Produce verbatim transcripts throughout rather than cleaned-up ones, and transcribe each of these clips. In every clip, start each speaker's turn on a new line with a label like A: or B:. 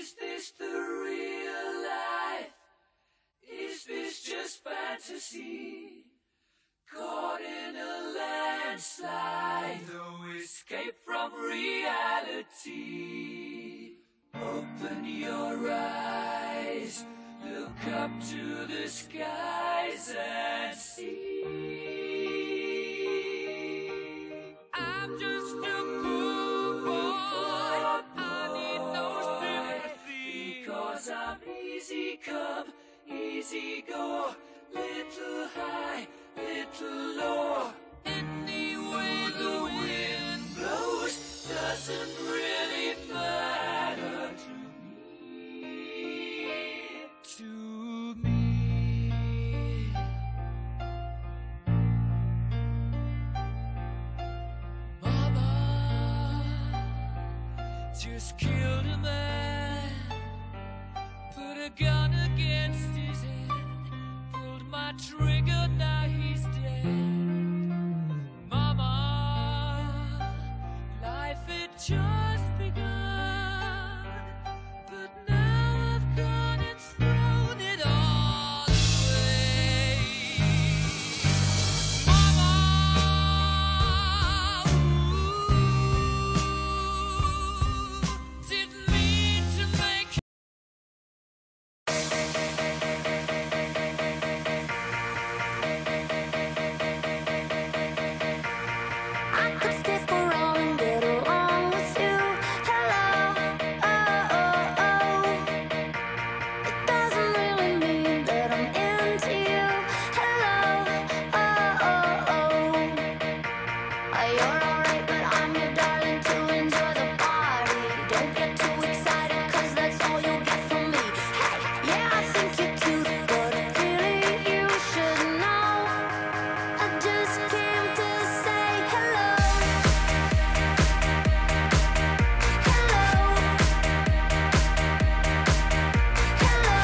A: Is this the real life? Is this just fantasy? Caught in a landslide, no escape from reality. Open your eyes, look up to the skies and see. I'm just a poor boy, I need no sympathy, because I'm easy come, easy go, little high, little low. Any way the wind blows doesn't really matter to me, to me. Mama just killed a man, put a gun against his head, pulled my trigger, now he's dead. Mama, life had just begun, but now I've gone and thrown it all away. Mama, ooh, didn't mean to make
B: I could stick around and get along with you. Hello, oh, oh, oh. It doesn't really mean that I'm into you. Hello, oh, oh, oh. Uh, You're alright, but I'm your darling to enjoy the party. Don't get too excited, cause that's all you'll get from me. Hey, yeah, I think you're cute, but really you should know I just came to say hello. Hello. Hello.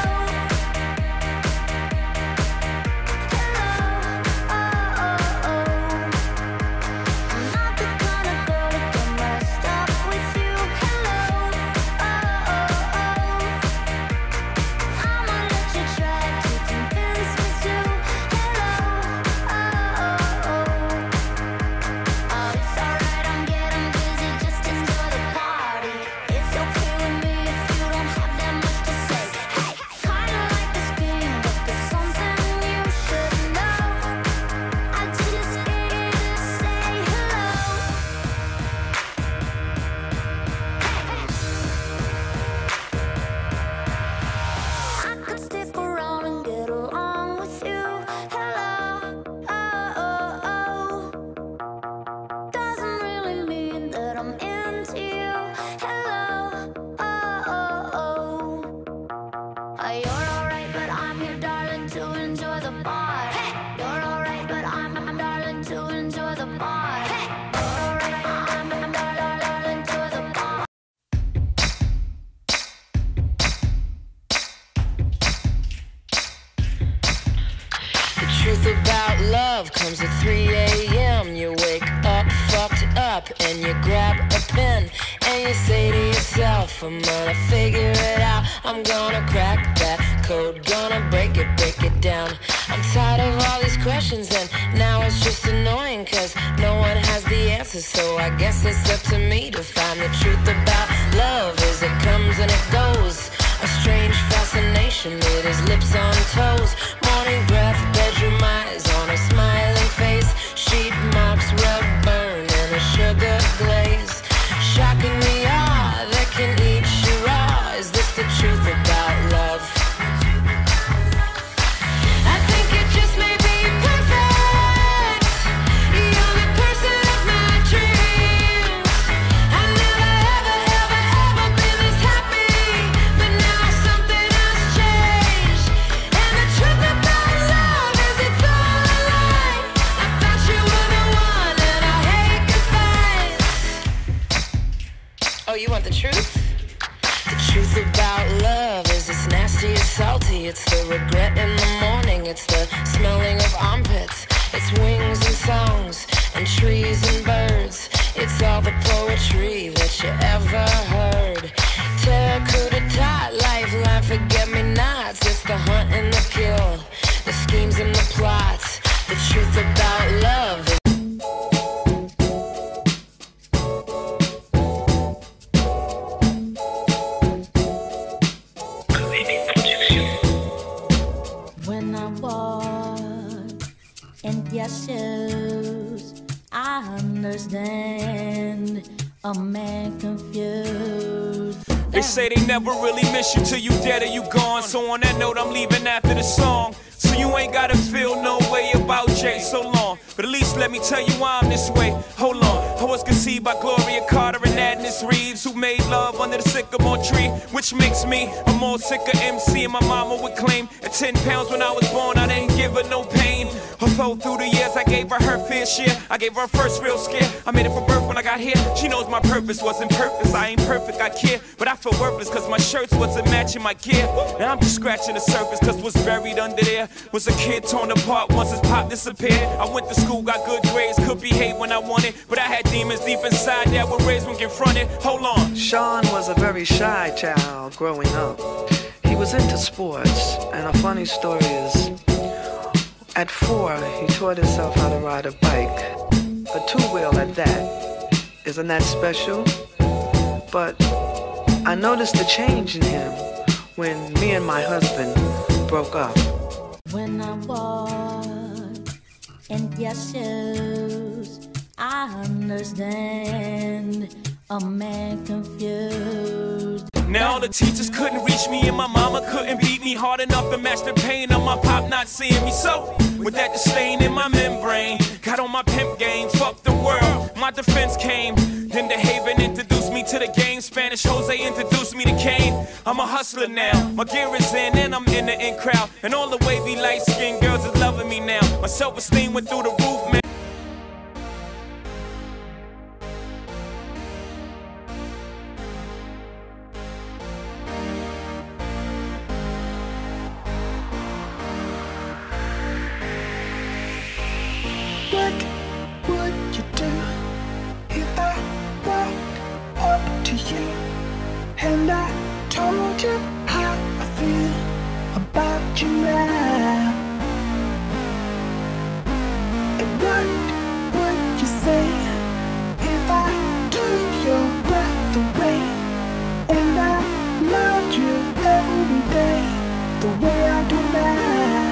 B: Hello. Oh, oh, oh. I'm not the kind of girl to get messed up with you. Hello. Oh, oh, oh. I'ma let you try to convince me to. Hello. Oh, oh, oh. Oh, it's alright, I'm getting busy, just enjoy the party. It's okay with me if you don't have that much to say. Hey, kinda like this game, but there's something you should know. I just came to say hello. I could stick around and get along with you. Hello, oh, oh, oh. Doesn't really mean that I'm into you. Hello, oh, oh, oh. Uh, You're alright, but I'm your darling to enjoy the party. Hey, you're alright, but I'm I'm darling to enjoy the party. Hey, you're alright, I'm I'm dar- dar- darling to the party.
C: The truth about love comes at three a m You wake up fucked up and you grab a pen and you say to yourself, I'm gonna figure it out, I'm gonna crack that code, gonna break it, break it down. I'm tired of all these questions and now it's just annoying, cause no one has the answers, so I guess it's up to me to find the truth about love as it comes and it goes. A strange fascination, it is lips on toes, morning breath, bedroom eyes on a smiling face, sheet marks, rug burn, and a sugar glaze. Shocking me all that can eat you raw. Is this the truth about love? I think it just may be perfect. You're the person of my dreams. I've never, ever, ever, ever been this happy, but now something has changed. And the truth about love is it's all a lie. I thought you were the one and I hate goodbyes. Oh, you want the truth? The truth about love is it's nasty, it's salty, it's the regret in the morning, it's the smelling of armpits, it's wings and songs and trees and birds, it's all the poetry that you ever heard. Terracotta tie
B: shoes. I understand a man confused.
D: They say they never really miss you till you dead or you gone. So on that note, I'm leaving after the song. So you ain't gotta feel no way about Jay so long. But at least let me tell you why I'm this way. Hold on, I was conceived by Gloria Carter and Agnes Reeves, who made love under the sycamore tree, which makes me a more sicker M C. And my mama would claim at ten pounds when I was born, I didn't give her no pain. Although through the years I gave her her fair share, I gave her first real scare. I made it for birth when I got here. She knows my purpose wasn't purpose. I ain't perfect, I care, but I feel worthless cause my shirts wasn't matching my gear. Now I'm just scratching the surface cause what's buried under there was a kid torn apart once his pop disappeared. I went to school, got good grades, could behave when I wanted, but I had demons deep inside that were raised when confronted. Hold on.
E: Sean was a very shy child growing up. He was into sports, and a funny story is, at four, he taught himself how to ride a bike, a two-wheel at that. Isn't that special? But I noticed a change in him when me and my husband broke up.
B: When I walk in their shoes, I understand a man confused.
D: Now all the teachers couldn't reach me and my mama couldn't beat me hard enough to match the pain of my pop not seeing me. So with that disdain in my membrane, got on my pimp game, fuck the world, my defense came. Then the Haven introduced me to the game, Spanish Jose introduced me to Kane. I'm a hustler now, my gear is in and I'm in the in crowd, and all the wavy light skinned girls is loving me now. My self-esteem went through the roof, man.
F: What would you do if I walked up to you and I told you how I feel about you now? And what would you say if I took your breath away and I loved you every day the way I do now?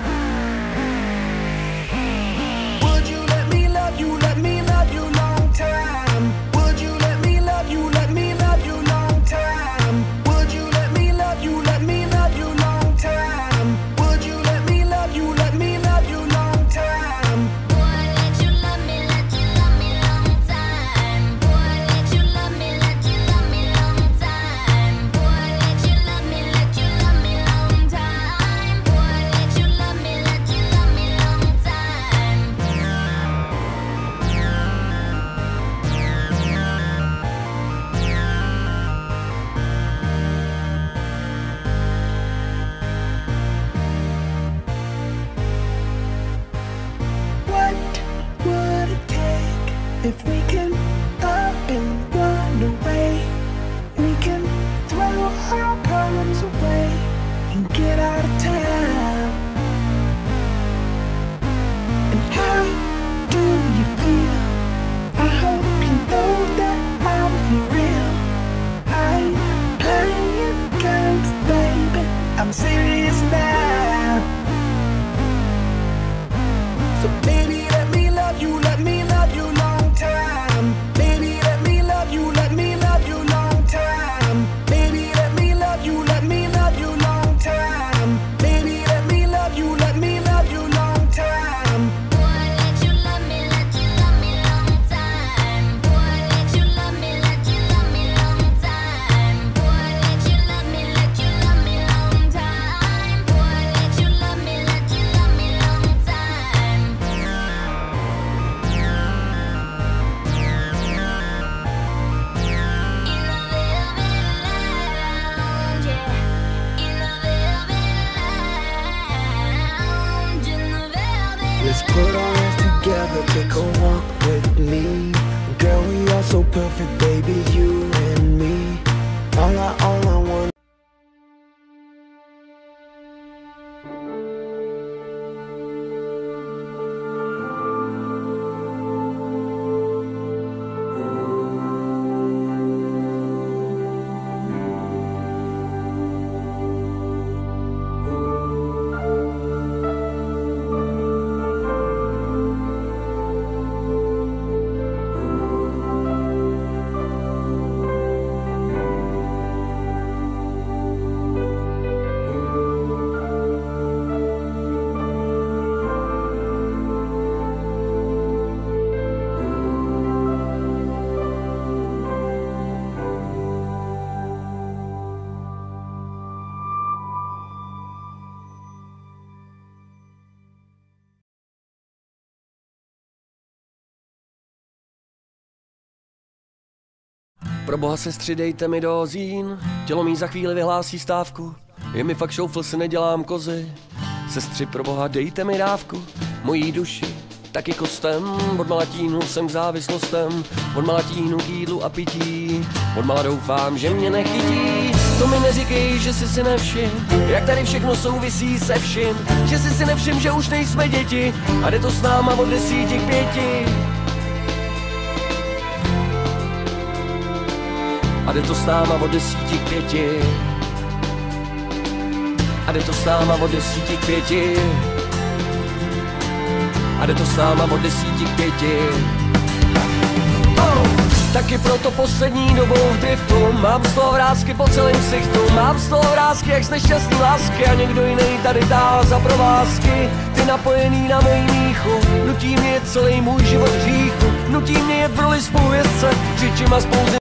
F: You let me love you long time. Would you let me love you, let me love you long time?
G: Pro boha sestři, dejte mi dozín, tělo mý za chvíli vyhlásí stávku. Je mi fakt šoufl, si nedělám kozy. Sestři, pro boha, dejte mi dávku, mojí duši, taky kostem. Od malatínu jsem k závislostem, od malatínu k jídlu a pití. Od mala doufám, že mě nechytí. To mi neříkej, že jsi si nevšim, jak tady všechno souvisí se vším. Že jsi si nevšim, že už nejsme děti a jde to s náma od desíti k pěti. A jde to s náma od desíti k pěti. A jde to s náma od desíti k pěti. A jde to s náma od desíti k pěti. Oh! Taky proto poslední dobou v driftu mám z toho vrásky po celém ksichtu. Mám z toho vrásky jak z nešťastný lásky a někdo jiný tady dá za provázky. Ty napojený na mojí míchu, nutí mě celý můj život v hříchu. Nutí mě jet v roli spolujezdce, křičím a spouzím.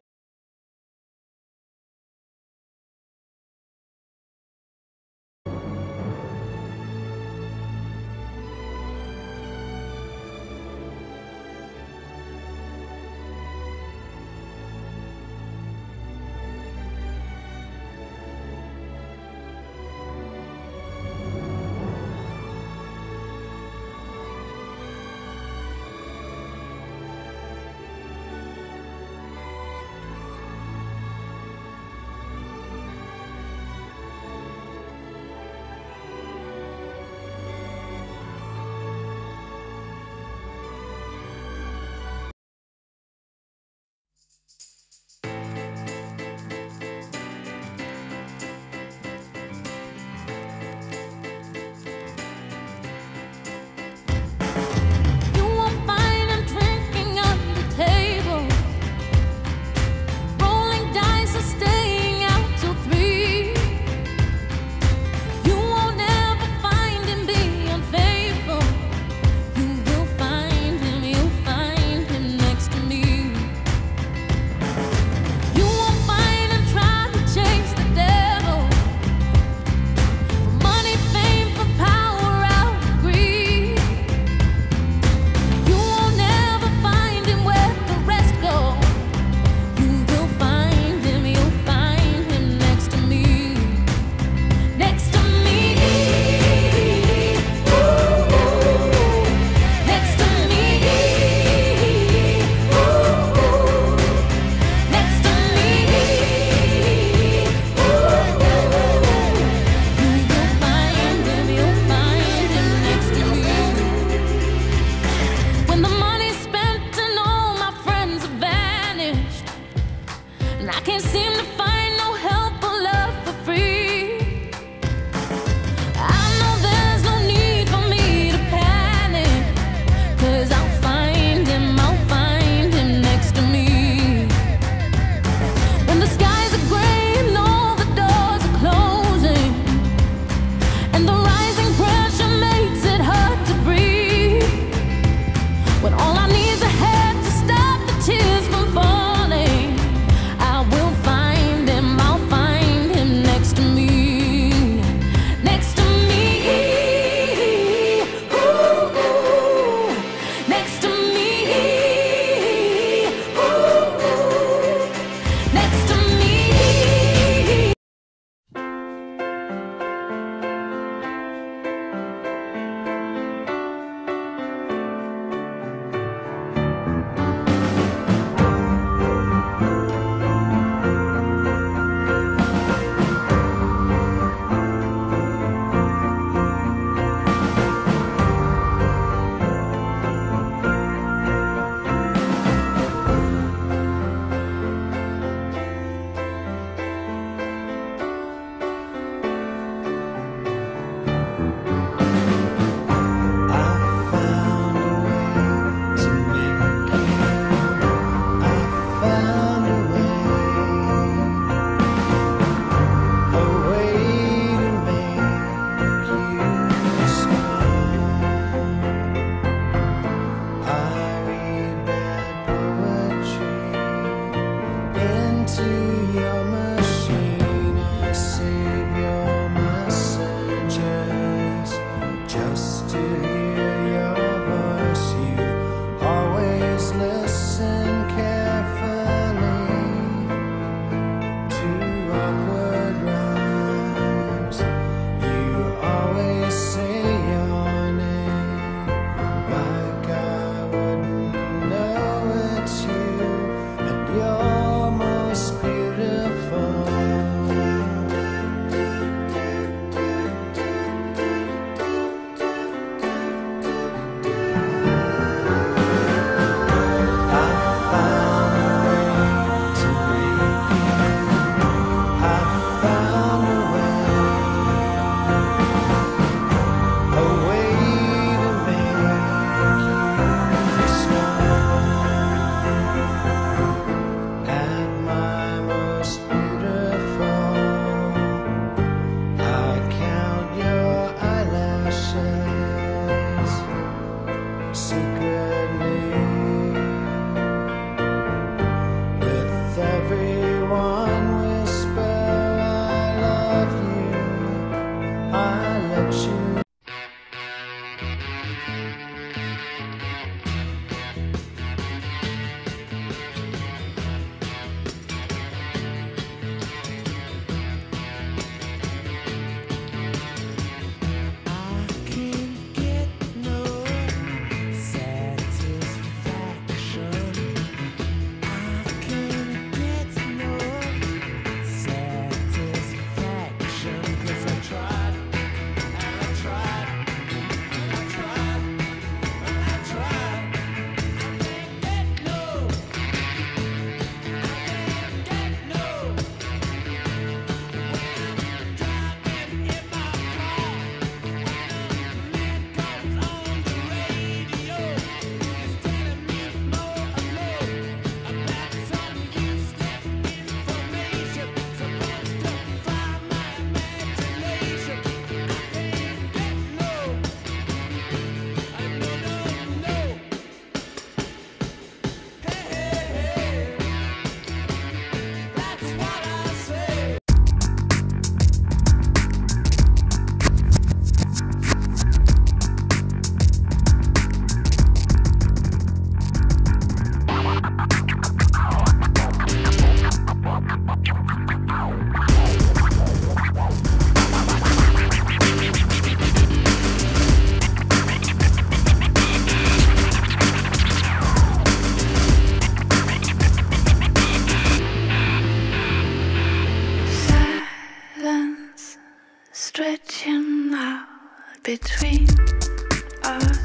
H: stretching out between us.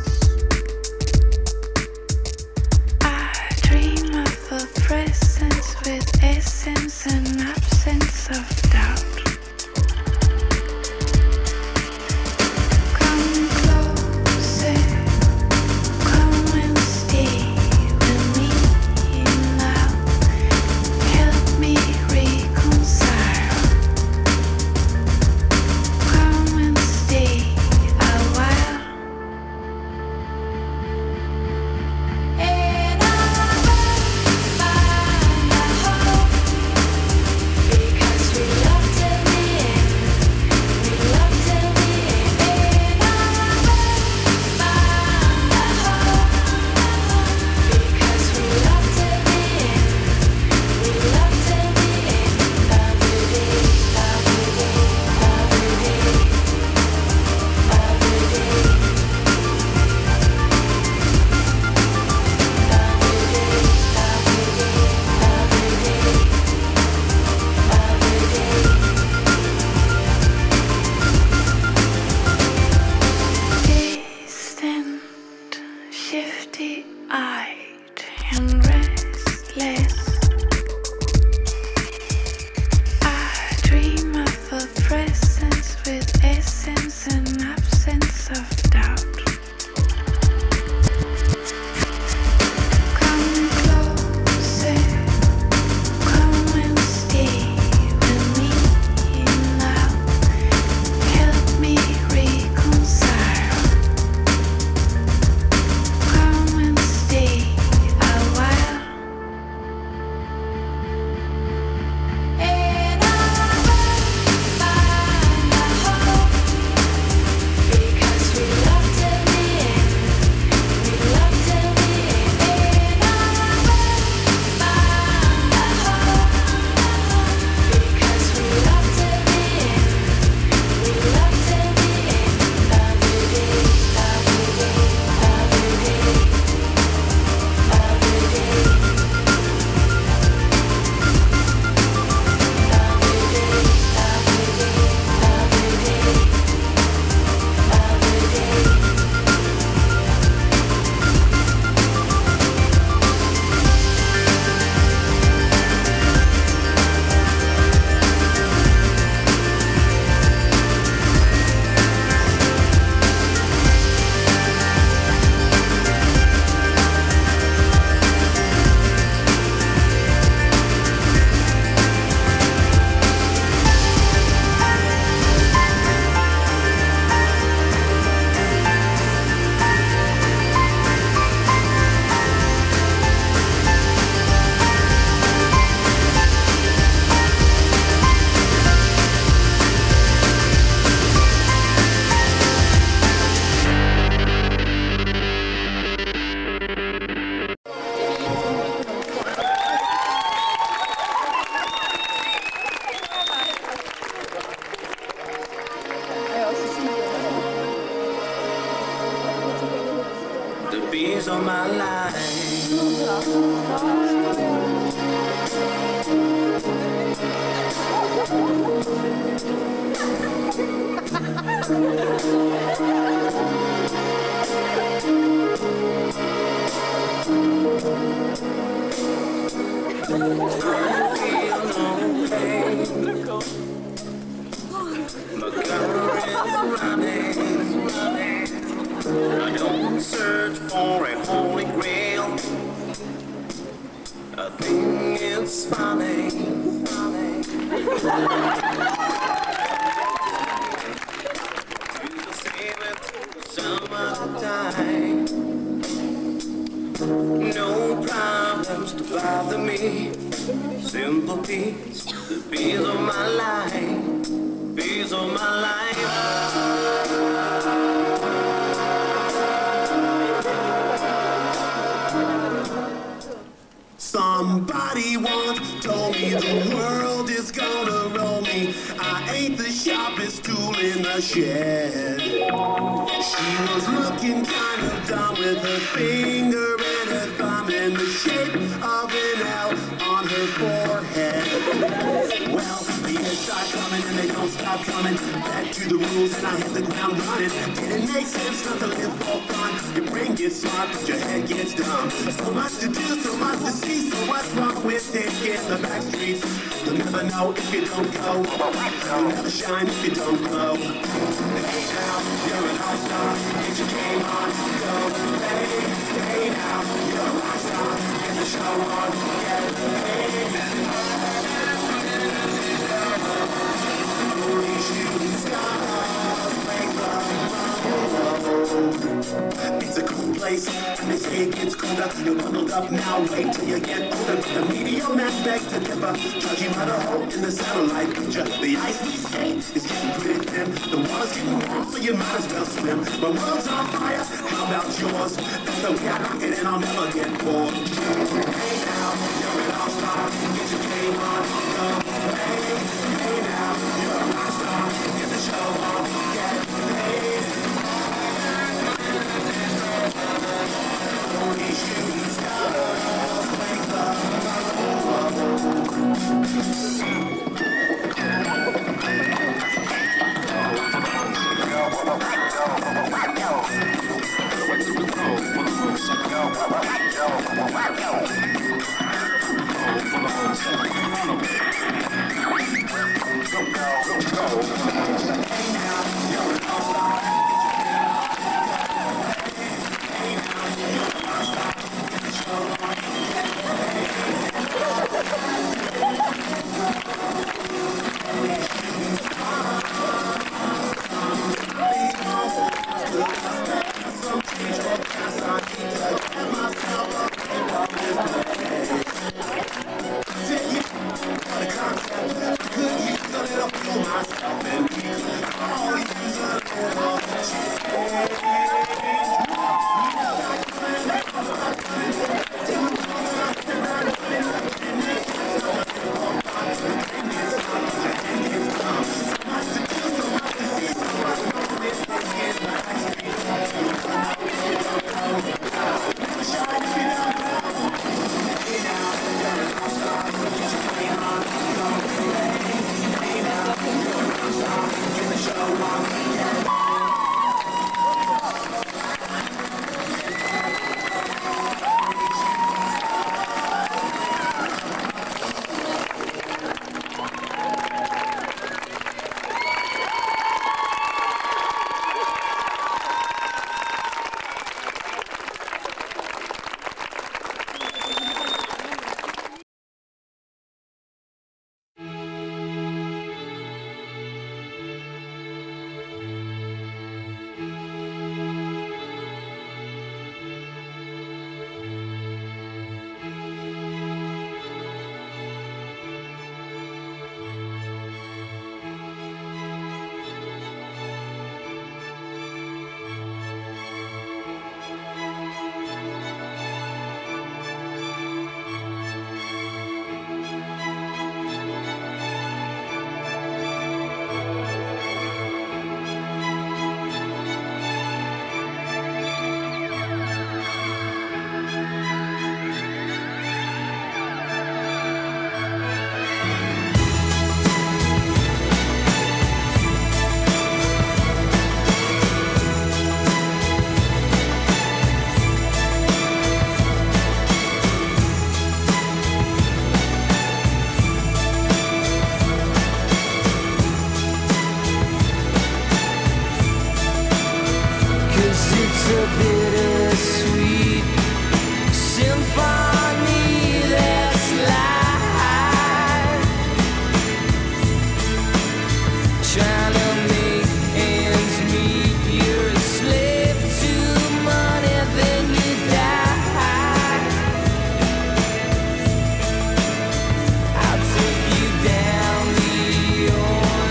H: I dream of a presence with essence and absence of doubt. Come closer, come and stay with me now. Help me reconcile. Come and stay a while. And I will find a home, because we love till the end. We love till the end. And I will find a home, because we love till the end. We love till the end. Every day, every day, every day, every day, distant, shifty-eyed and restless. I dream of a presence with essence and absence of doubt. Come closer, come and stay with me now. Help me reconcile. Come and stay a while. And I will find a home, because we love till the end. We love till the end. And I will find a home, because we love till the end. We love till the end. Every day, every day, every day, every day,
I: The bees on my line. My car is running, running. I don't search for a holy grail. I think it's funny, funny. You save it some other time. No problems to bother me. Simple peace, the peace of my life, peace of my life. Somebody once told me the world is gonna roll me. I ain't the sharpest tool in the shed. She was looking kind of dumb with her finger and her thumb in the shape of an L on her forehead. Well, the years start coming and they don't stop coming. Back to the rules and I hit the ground running. Didn't make sense not to live for fun. Your brain gets smart, but your head gets dumb. So much to do, so much to see. So what's wrong with taking the back streets? You'll never know if you don't go. You'll never shine if you don't glow. Hey now, you're an all-star. Get your game on, go play. Hey now, you're a rock star. Get the show on, get paid. Only shooting stars break the road. It's a cool place, and they say it gets colder. You're bundled up now, wait till you get older. The media man begs to differ, judging by the hole in the satellite picture. The ice we skate is getting pretty thin. The water's getting warm, so you might as well swim. My world's on fire, how about yours? That's the way I rock it, and I'll never get bored. Hey now, you're an all-star. Get your game on, go play. Hey now, you're a rock star. Get the show on, get paid. Only shooting stars make the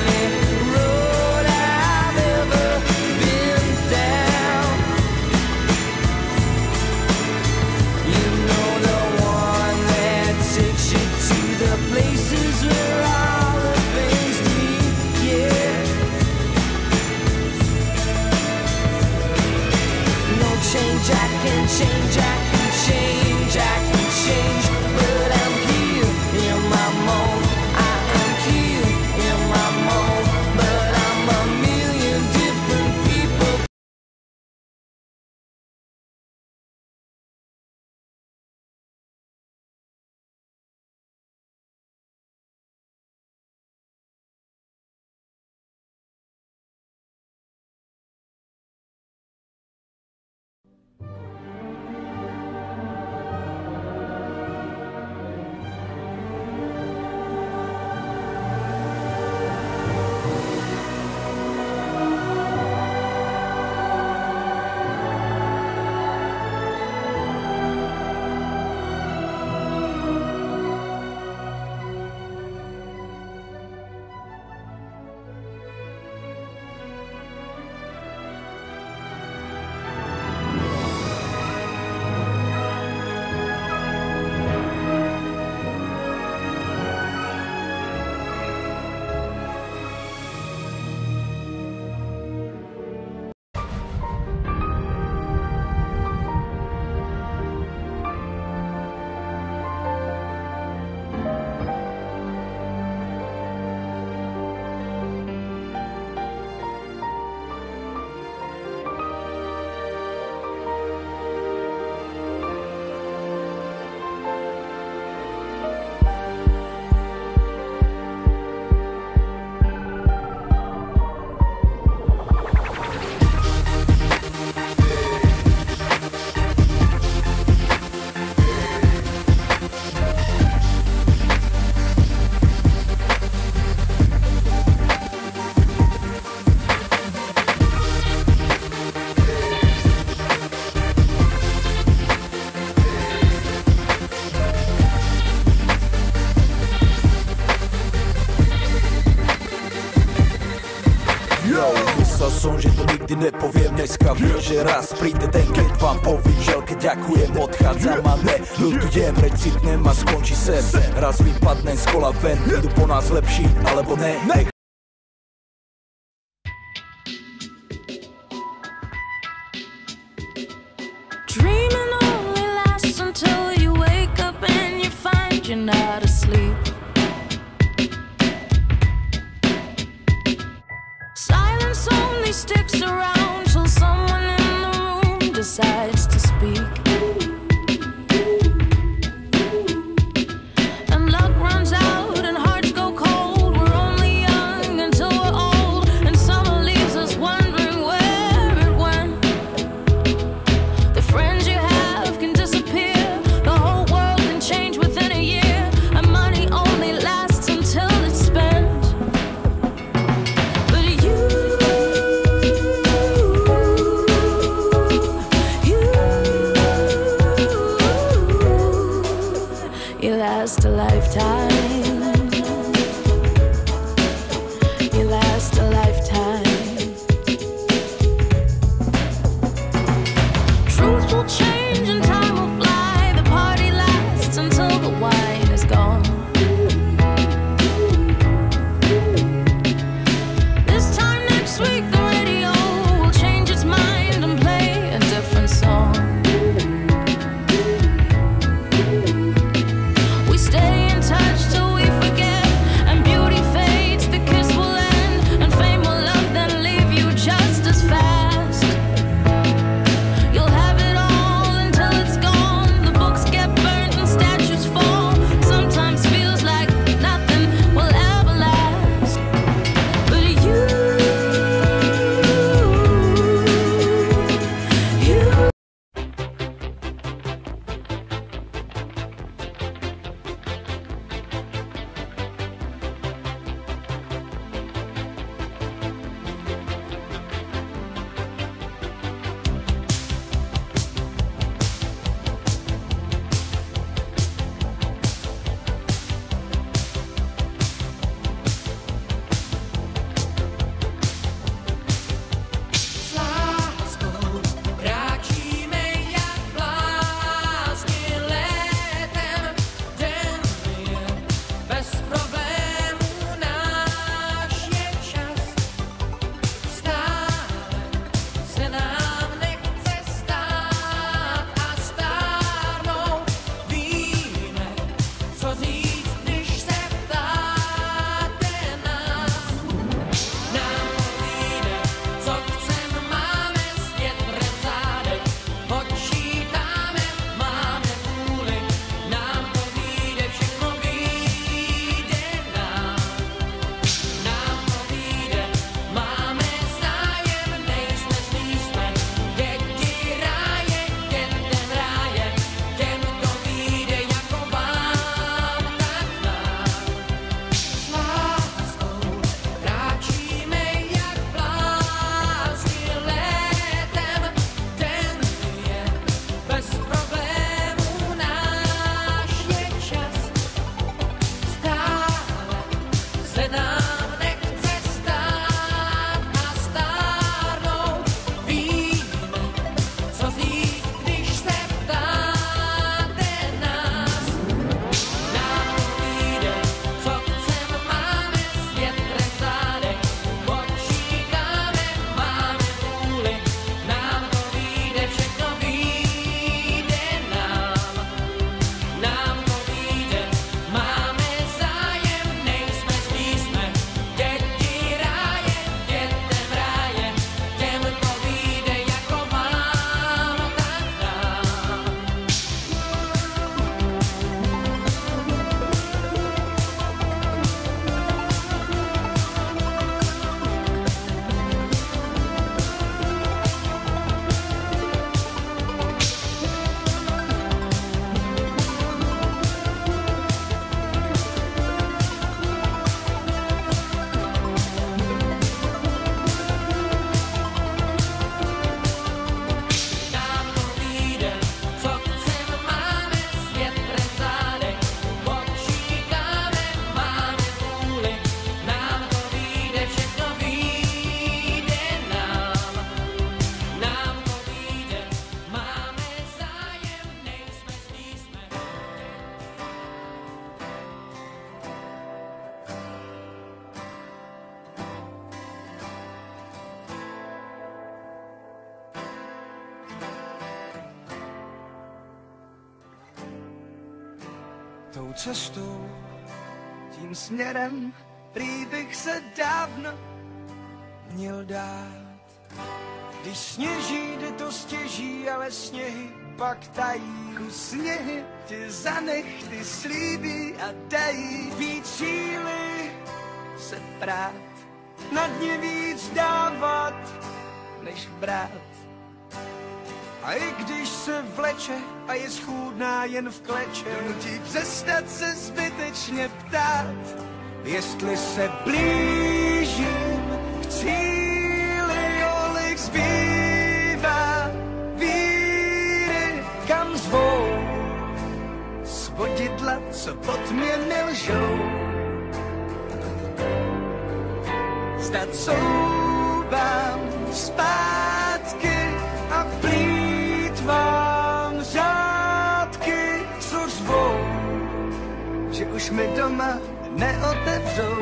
C: Down
J: Yo, myslel som, že to nikdy nepoviem dneska. Viem, že raz príde ten, keď vám poviem želke, ďakujem, odchádzam a ne ľutujem, recitnem a skončí sem. Raz vypadnem z kola ven, idú po nás lepší, alebo ne, nech.
H: Dreaming only lasts until you wake up and you find you're not asleep. Silence only sticks around till someone in the room decides to speak. And luck runs out and hearts go cold. We're only young until we're old, and summer leaves us wondering where it went. The friends you have can disappear, the whole world can change within a year, and money only lasts until it's spent. But you,
F: tou cestou, tím směrem, prý bych se dávno měl dát. Když sněží, jde to stěží, ale sněhy pak tají. Kus sněhy ti zanech, ty slíbí a dají víc síly se prát, na dně víc dávat, než brát. A i když se vleče a je schůdná jen v kleče, donutí přestat se zbytečně ptát, jestli se blížím k cíli, kolik zbývá víry, kam zvou svodidla, co pod mě nelžou. Zdat souvám zpátky a plýtvám řádky, co řvou, že už mi doma neotevřou.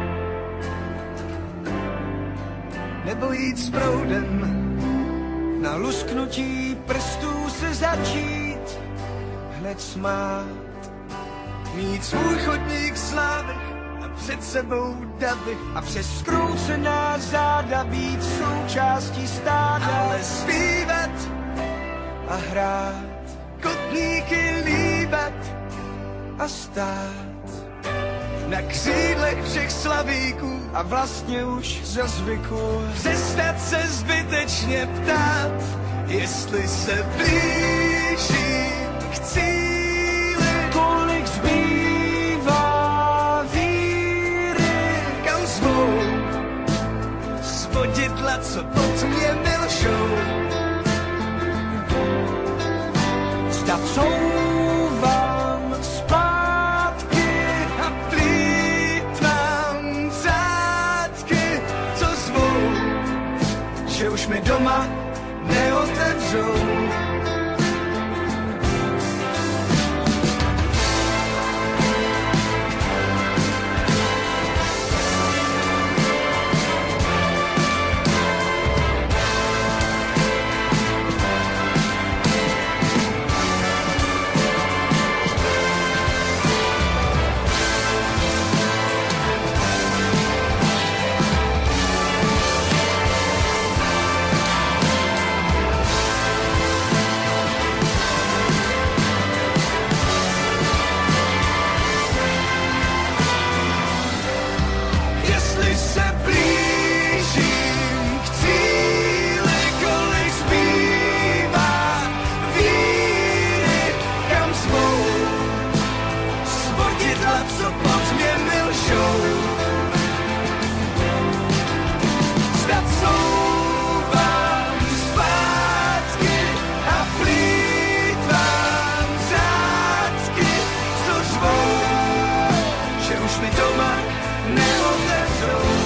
F: Nebo jít s proudem, na lusknutí prstů se začít hned smát. Mít svůj chodník slávy a před sebou davy a přes zkroucená záda být součástí stáda. Ale zpívat a hrát, kotníky líbat a stát na křídlech všech slavíků a vlastně už za zvyku přestat se zbytečně ptát, jestli se blížím k cíli, kolik zbývá víry, kam zvou svodidla, co pod mě milšou. Zda couvám zpátky a plýtvám řádky, co zvou, že už mi doma neotevřou. Jestli se blížím k cíli, kolik zbývá víry, kam zvou svodidla, co pod mě milžou. Zda couvám zpátky a plýtvám řádky, co řvou, že už mi doma neotevřou.